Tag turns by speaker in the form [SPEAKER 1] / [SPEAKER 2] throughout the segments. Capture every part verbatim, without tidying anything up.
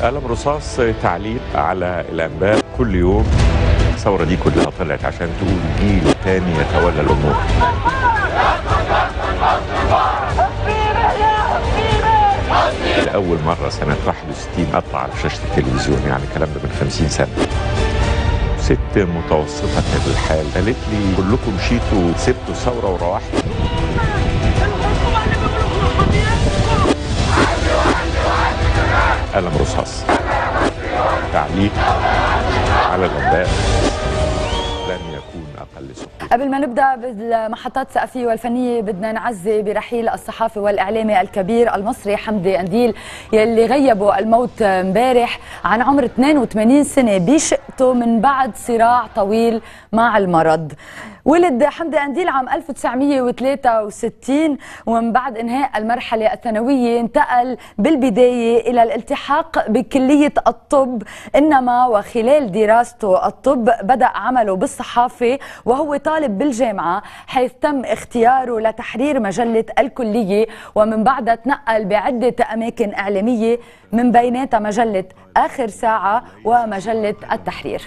[SPEAKER 1] قلم رصاص تعليق على الانباء كل يوم. الثوره دي كلها طلعت عشان تقول جيل تاني يتولى الامور. لأول مرة سنة واحد وستين أطلع على شاشة التلفزيون، يعني الكلام ده من خمسين سنة. ست متوسطة الحال قالت لي كلكم مشيتوا سبتوا الثورة وروحتوا. قلم رصاص تعليق على الأنباء لن يكون أقل سهولة.
[SPEAKER 2] قبل ما نبدأ بالمحطات الثقافية والفنية بدنا نعزي برحيل الصحافي والإعلامي الكبير المصري حمدي قنديل يلي غيبوا الموت امبارح عن عمر اثنين وثمانين سنة بشقته من بعد صراع طويل مع المرض. ولد حمدي قنديل عام ألف وتسعمئة وثلاثة وستين، ومن بعد انهاء المرحلة الثانوية انتقل بالبداية إلى الالتحاق بكلية الطب، إنما وخلال دراسته الطب بدأ عمله بالصحافة وهو طالب بالجامعة، حيث تم اختياره لتحرير مجلة الكلية، ومن بعدها تنقل بعدة أماكن إعلامية من بيناتها مجلة آخر ساعة ومجلة التحرير.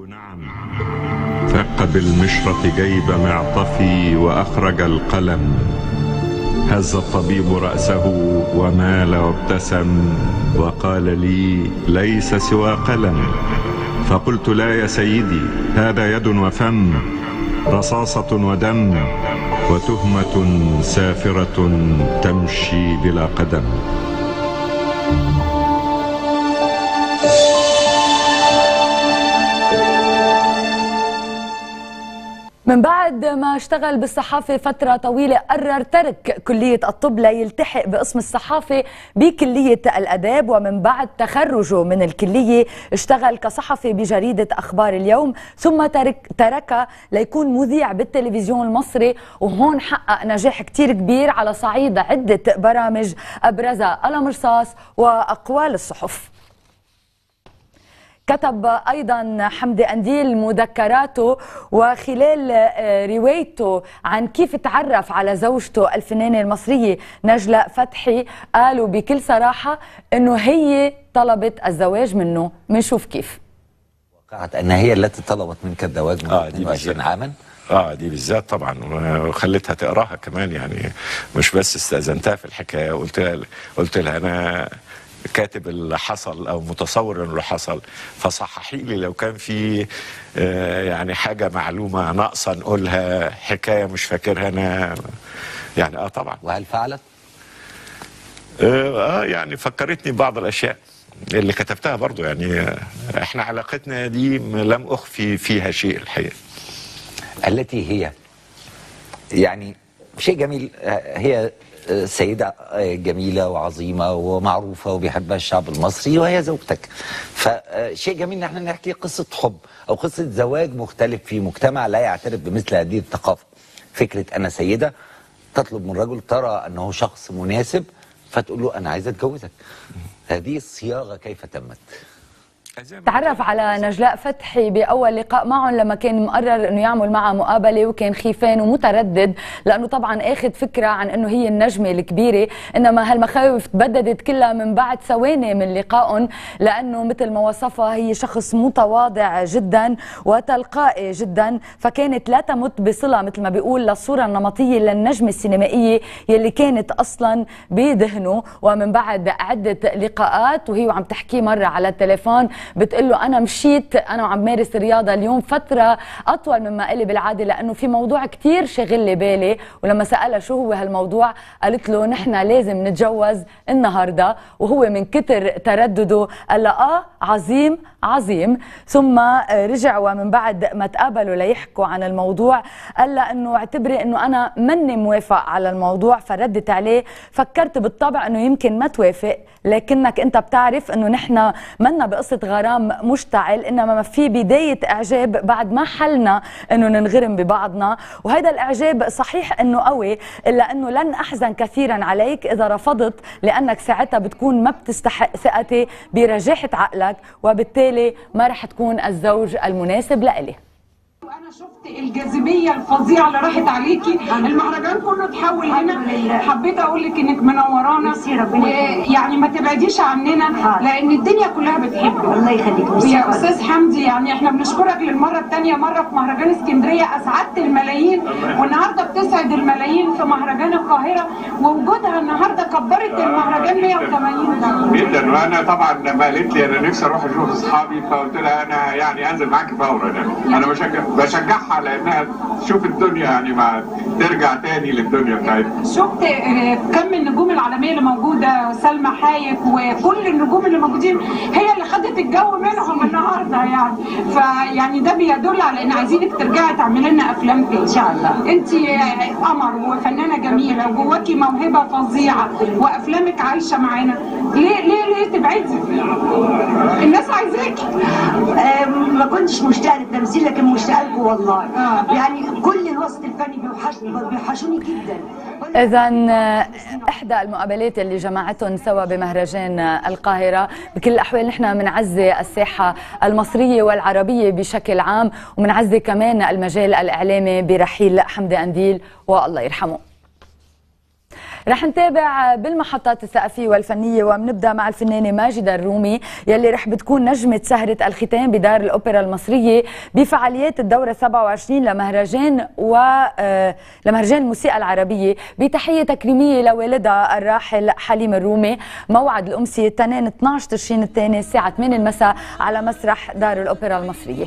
[SPEAKER 1] ثق بالمشرط جيب معطفي وأخرج القلم، هز الطبيب رأسه ومال وابتسم وقال لي ليس سوى قلم. فقلت لا يا سيدي، هذا يد وفم، رصاصة ودم، وتهمة سافرة تمشي بلا قدم.
[SPEAKER 2] من بعد ما اشتغل بالصحافة فترة طويلة قرر ترك كلية الطب ليلتحق بقسم الصحافة بكلية الآداب، ومن بعد تخرجه من الكلية اشتغل كصحفي بجريدة أخبار اليوم، ثم ترك تركها ليكون مذيع بالتلفزيون المصري، وهون حقق نجاح كتير كبير على صعيد عدة برامج أبرزها قلم رصاص وأقوال الصحف. كتب أيضا حمدي قنديل مذكراته وخلال روايته عن كيف تعرف على زوجته الفنانة المصرية نجلاء فتحي، قالوا بكل صراحة أنه هي طلبت الزواج منه. منشوف كيف.
[SPEAKER 3] وقعت أنها هي التي طلبت منك الزواج من
[SPEAKER 1] آه
[SPEAKER 3] اثنين وعشرين عاما.
[SPEAKER 1] اه دي بالذات طبعا، وخليتها تقراها كمان، يعني مش بس استأذنتها في الحكاية، قلت لها قلت لها أنا كاتب اللي حصل او متصور اللي حصل، فصححي لي لو كان في آه يعني حاجه معلومه ناقصه نقولها، حكايه مش فاكرها انا يعني. اه طبعا.
[SPEAKER 3] وهل فعلت؟
[SPEAKER 1] اه, آه يعني فكرتني ببعض الاشياء اللي كتبتها برضو، يعني آه احنا علاقتنا دي لم اخفي فيها شيء الحقيقه.
[SPEAKER 3] التي هي يعني شيء جميل، هي سيدة جميلة وعظيمة ومعروفة وبيحبها الشعب المصري، وهي زوجتك، فشيء جميل ان احنا نحكي قصة حب او قصة زواج مختلف في مجتمع لا يعترف بمثل هذه الثقافة. فكرة أنا سيدة تطلب من رجل ترى أنه شخص مناسب فتقول له أنا عايزة أتجوزك. هذه الصياغة كيف تمت؟
[SPEAKER 2] تعرف على نجلاء فتحي بأول لقاء معهم لما كان مقرر انه يعمل معها مقابله، وكان خيفان ومتردد لانه طبعا اخذ فكره عن انه هي النجمه الكبيره، انما هالمخاوف تبددت كلها من بعد ثواني من لقائهم، لانه مثل ما وصفها هي شخص متواضع جدا وتلقائي جدا، فكانت لا تمت بصله مثل ما بيقول للصوره النمطيه للنجمه السينمائيه يلي كانت اصلا بذهنه. ومن بعد عده لقاءات وهي عم تحكي مره على التليفون بتقول له أنا مشيت أنا وعم مارس الرياضة اليوم فترة أطول مما إلي بالعادة، لأنه في موضوع كتير شغل لي بالي، ولما سألها شو هو هالموضوع قالت له نحن لازم نتجوز النهاردة، وهو من كتر تردده قال لها آه عظيم عظيم. ثم رجع ومن بعد ما تقابلوا ليحكوا عن الموضوع قال لها أنه اعتبري أنه أنا مني موافق على الموضوع، فردت عليه فكرت بالطبع أنه يمكن ما توافق، لكنك أنت بتعرف أنه نحن منا بقصة غرام مشتعل، انما ما في بدايه اعجاب بعد ما حلنا انه ننغرم ببعضنا، وهذا الاعجاب صحيح انه قوي، الا انه لن احزن كثيرا عليك اذا رفضت، لانك ساعتها بتكون ما بتستحق ثقتي برجاحه عقلك، وبالتالي ما رح تكون الزوج المناسب لإلي.
[SPEAKER 4] وانا شفت الجاذبيه الفظيعه اللي راحت عليكي، المهرجان كله اتحول هنا. حبيت اقول لك انك منورانا، ويعني ما تبعديش عننا لان الدنيا كلها بتحبك.
[SPEAKER 5] الله يخليك
[SPEAKER 4] يا استاذ حمدي، يعني احنا بنشكرك للمره الثانيه، مره في مهرجان اسكندريه اسعدت الملايين، والنهارده بتسعد الملايين في مهرجان القاهره، ووجودها النهارده كبرت المهرجان مية وتمانين درجه
[SPEAKER 6] جدا. وانا طبعا لما قالت لي انا نفسي اروح اشوف اصحابي، فقلت لها انا يعني انزل معاكي فورا. يعني انا بشجع بشجعها لانها تشوف الدنيا، يعني ما ترجع تاني للدنيا بتاعتها.
[SPEAKER 4] شفت كم النجوم العالميه اللي موجوده، سلمى حايك وكل النجوم اللي موجودين، هي اللي خدت الجو منهم النهارده يعني. فيعني ده بيدل على ان عايزينك ترجعي تعملي لنا افلام تاني ان شاء الله. انت قمر وفنانه جميله وجواكي موهبه فظيعه وافلامك عايشه معانا، ليه ليه ليه تبعدي؟ الناس عايزاكي.
[SPEAKER 5] ما كنتش مشتاقه للتمثيل لكن مشتاقه لكم والله. آه. يعني كل الوسط الفني بيوحشوني جدا.
[SPEAKER 2] إذا إحدى المقابلات اللي جمعتهم سوا بمهرجان القاهرة، بكل الأحوال نحن بنعزي الساحة المصرية والعربية بشكل عام، وبنعزي كمان المجال الإعلامي برحيل حمدي قنديل والله يرحمه. رح نتابع بالمحطات الثقافية والفنية، وبنبدأ مع الفنانة ماجدة الرومي يلي رح بتكون نجمة سهرة الختام بدار الأوبرا المصرية بفعاليات الدورة سبعة وعشرين لمهرجان و لمهرجان الموسيقى العربية، بتحية تكريمية لوالدها الراحل حليم الرومي. موعد الأمسية الاثنين اثنعش تشرين الثاني الساعة ثمانية المساء على مسرح دار الأوبرا المصرية.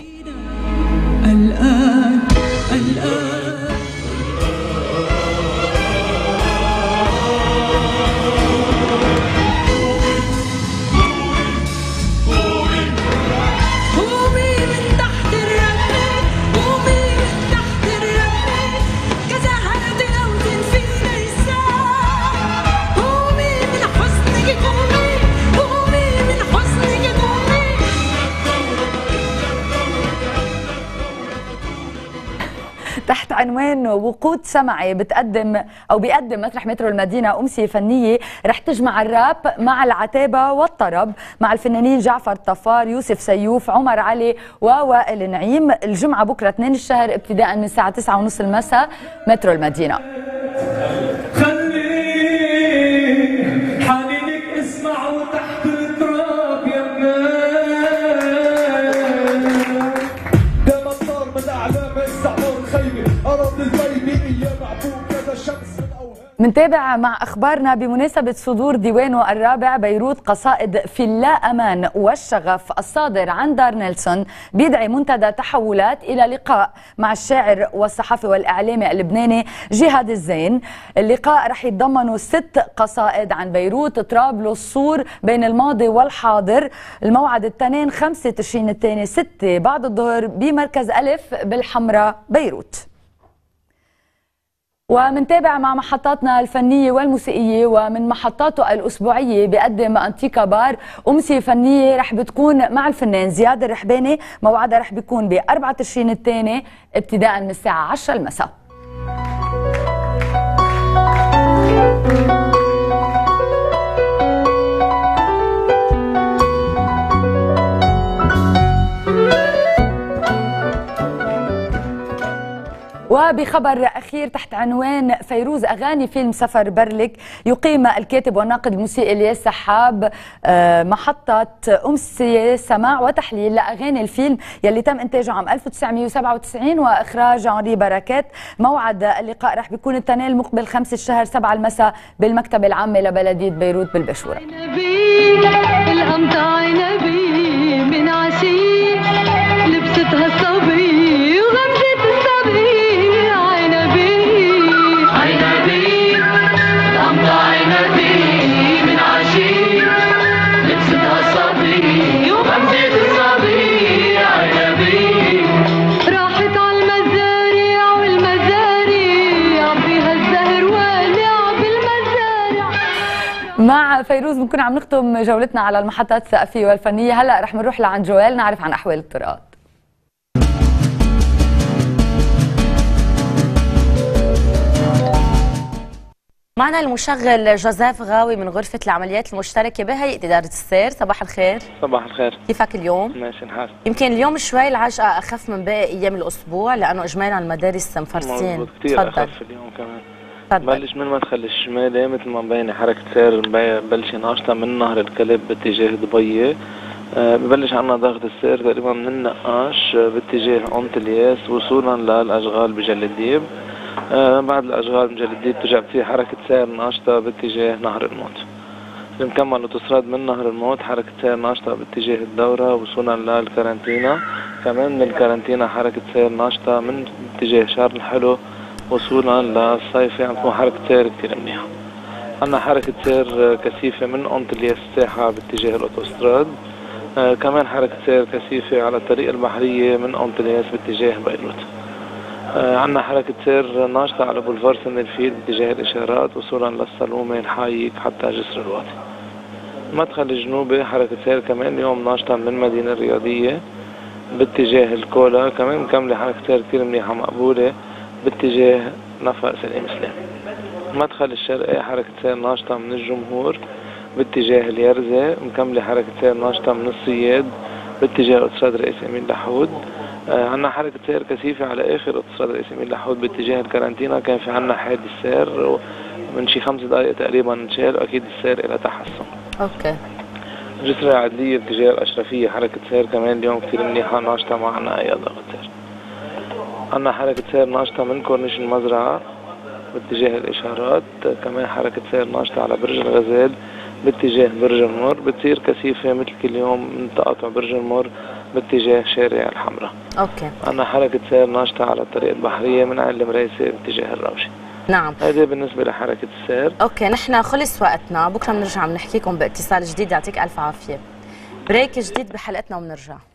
[SPEAKER 2] الآن الآن تحت عنوان وقود سمعي بتقدم او بيقدم مسرح مترو المدينه امسيه فنيه رح تجمع الراب مع العتابه والطرب مع الفنانين جعفر طفار، يوسف سيوف، عمر علي ووائل نعيم. الجمعه بكره اثنين الشهر ابتداء من الساعه تسعة وثلاثين المساء مترو المدينه. منتابع مع أخبارنا بمناسبة صدور ديوانه الرابع بيروت قصائد في اللا أمان والشغف الصادر عن دار نيلسون، بيدعي منتدى تحولات إلى لقاء مع الشاعر والصحفي والإعلامي اللبناني جهاد الزين. اللقاء رح يتضمنوا ست قصائد عن بيروت، طرابلس، صور بين الماضي والحاضر. الموعد التنين خمسة تشرين الثاني ستة بعد الظهر بمركز ألف بالحمراء بيروت. ومنتابع مع محطاتنا الفنية والموسيقية، ومن محطاته الأسبوعية بيقدم أنتيكا بار أمسية فنية رح بتكون مع الفنان زياد الرحباني. موعدها رح بيكون ب أربعة تشرين الثاني ابتداء من الساعة عشرة المساء. وبخبر أخير تحت عنوان فيروز أغاني فيلم سفر برلك، يقيم الكاتب والناقد الموسيقي الياس سحاب محطة أمسية سماع وتحليل لأغاني الفيلم يلي تم إنتاجه عام ألف وتسعمئة وسبعة وتسعين وإخراج هنري بركات. موعد اللقاء رح بيكون الاثنين المقبل خمسة الشهر سبعة المساء بالمكتبة العامة لبلدية بيروت بالبشورة. من عشيق لبستها الصبي وغمزة الصبي مع فيروز بنكون عم نختم جولتنا على المحطات الثقافية والفنية. هلا رح نروح لعند جوال نعرف عن أحوال الطرقات.
[SPEAKER 7] معنا المشغل جوزيف غاوي من غرفة العمليات المشتركة بهيئة إدارة السير. صباح الخير.
[SPEAKER 8] صباح الخير.
[SPEAKER 7] كيفك اليوم؟
[SPEAKER 8] ماشي الحال.
[SPEAKER 7] يمكن اليوم شوي العجقة أخف من باقي أيام الأسبوع لأنه إجمالا المدارس مفرسين.
[SPEAKER 8] مضبوط، كثير أخف اليوم كمان.
[SPEAKER 7] تفضل.
[SPEAKER 8] بلش من مدخل الشمالي مثل ما مبينة حركة سير بلش ناشطة من نهر الكلب باتجاه دبي. أه ببلش عنا ضغط السير تقريبا من النقاش باتجاه قنط الياس وصولا للأشغال بجلديب. أه بعد الأشغال بجلديب ترجع بتصير حركة سير ناشطة باتجاه نهر الموت. المكمل وتصرد من نهر الموت حركة سير ناشطة باتجاه الدورة وصولا للكارنتينا. كمان من الكارنتينا حركة سير ناشطة من اتجاه شارع الحلو وصولا للصيفي. عم تكون حركة سير كثير منيحة. عنا حركة سير كثيفة من قنط الياس الساحة باتجاه الأوتوستراد. آه كمان حركة سير كثيفة على الطريق البحرية من قنط الياس باتجاه بيروت. آه عنا حركة سير ناشطة على بولفار سن الفيل باتجاه الإشارات وصولا للسلومة الحايك حتى جسر الواطي. المدخل الجنوبي حركة سير كمان اليوم ناشطة من المدينة الرياضية باتجاه الكولا. كمان مكملة حركة سير كثير منيحة مقبولة باتجاه نفق سليم سلام. المدخل الشرقي حركة سير ناشطة من الجمهور باتجاه اليرزة. مكملة حركة سير ناشطة من الصياد باتجاه اوتوستراد رئيس امين لحود. آه عنا حركة سير كثيفة على اخر اوتوستراد رئيس امين لحود باتجاه الكارنتينا. كان في عنا حادث سير من شي خمس دقائق تقريبا انشال واكيد السير الى تحسن.
[SPEAKER 7] اوكي.
[SPEAKER 8] جسر العدلية باتجاه الاشرفية حركة سير كمان اليوم كثير منيحة ناشطة معنا اي ضغط سير. عنا حركة سير ناشطة من كورنيش المزرعة باتجاه الإشارات. كمان حركة سير ناشطة على برج الغزال باتجاه برج المر. بتصير كثيفة مثل كل يوم من تقاطع برج المر باتجاه شارع الحمراء.
[SPEAKER 7] اوكي.
[SPEAKER 8] عنا حركة سير ناشطة على الطريق البحرية من عين المريسة باتجاه الروشة.
[SPEAKER 7] نعم.
[SPEAKER 8] هذا بالنسبة لحركة السير.
[SPEAKER 7] اوكي، نحن خلص وقتنا، بكره بنرجع بنحكيكم باتصال جديد. يعطيك ألف عافية. بريك جديد بحلقتنا وبنرجع.